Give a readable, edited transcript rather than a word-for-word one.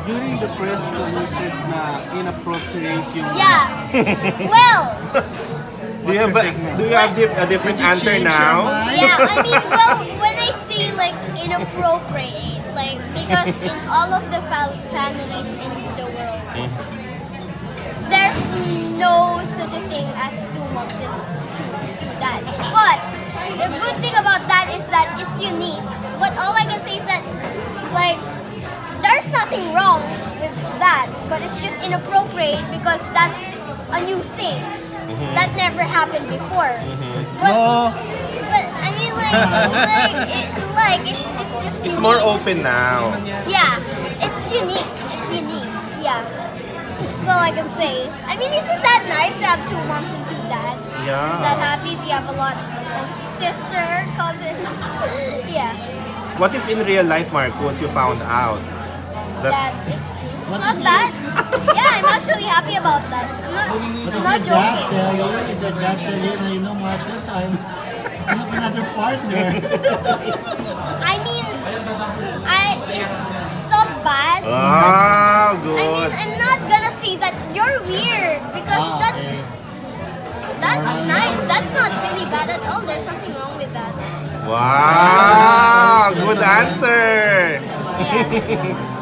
during the press con, you said na inappropriate yung... Yeah. Well, Do you have a different answer now? yeah, I mean, well, when I say like inappropriate, like because in all of the families in the world, there's no such a thing as two moms and two dads. But the good thing about that is that it's unique. But all I can say is that like there's nothing wrong with that, but it's just inappropriate because that's a new thing. That never happened before. But I mean, it's just It's unique. more open now. Yeah, it's unique. It's unique. Yeah. That's all I can say. I mean, isn't that nice to have two moms and two dads? Yeah. Isn't that happy? So you have a lot of sister, cousins. Yeah. What if in real life, Marcus, you found out That is not bad. Yeah, I'm actually happy about that. I'm not joking. If your dad tell you, you know, Marcus, I have another partner. I mean, it's not bad because good. I mean, I'm not gonna say that you're weird because that's nice. That's not really bad at all. There's nothing wrong with that. Wow, good answer. Yeah.